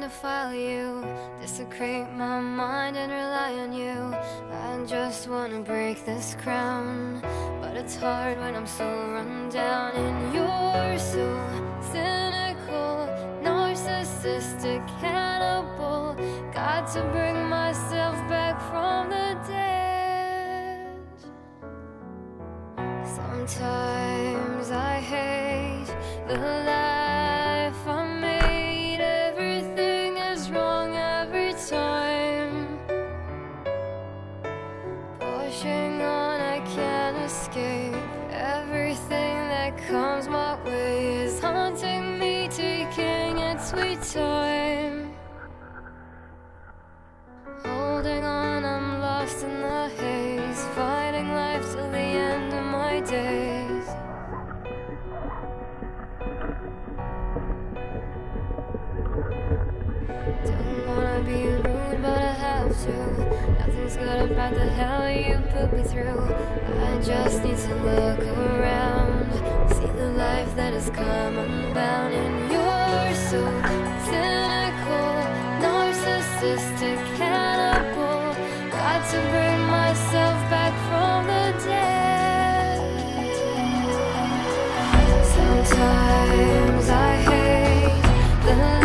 defile you, desecrate my mind and rely on you. I just wanna break this crown, but it's hard when I'm so run down. And you're so cynical, narcissistic, cannibal. Got to bring myself back from the dead. Sometimes I hate the life I made. Everything is wrong every time. Pushing on, I can't escape. Everything that comes my way is haunting me, taking its sweet time. Holding on, I'm lost in the haze, fighting life till the end of my days. Don't wanna be rude, but I have to. Nothing's good about the hell you put me through. I just need to look around, see the life that has come unbound. And you're so cynical, narcissistic, cannibal. Got to bring myself back from the dead. Sometimes I hate the